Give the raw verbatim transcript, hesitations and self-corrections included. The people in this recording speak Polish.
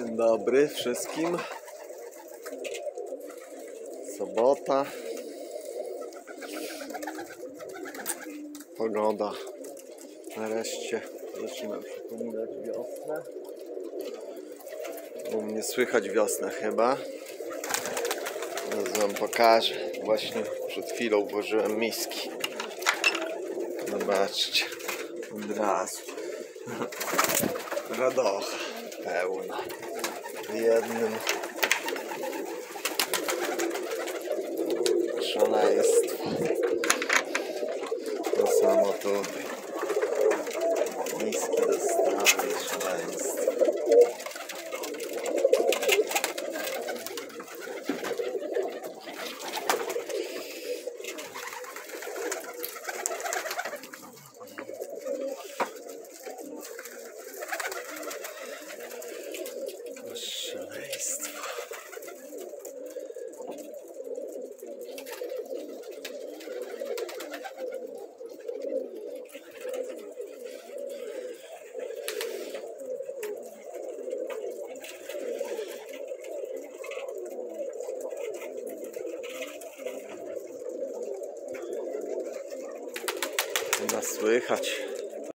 Dzień dobry wszystkim. Sobota. Pogoda nareszcie zaczyna przypominać wiosnę. U mnie słychać wiosnę chyba. Teraz wam pokażę. Właśnie przed chwilą włożyłem miski. Zobaczcie. Od razu. Radocha pełna. W jednym szaleństwo. To samo tutaj. Miski dostały, szaleństwo. Szaleństwo. Chyba słychać.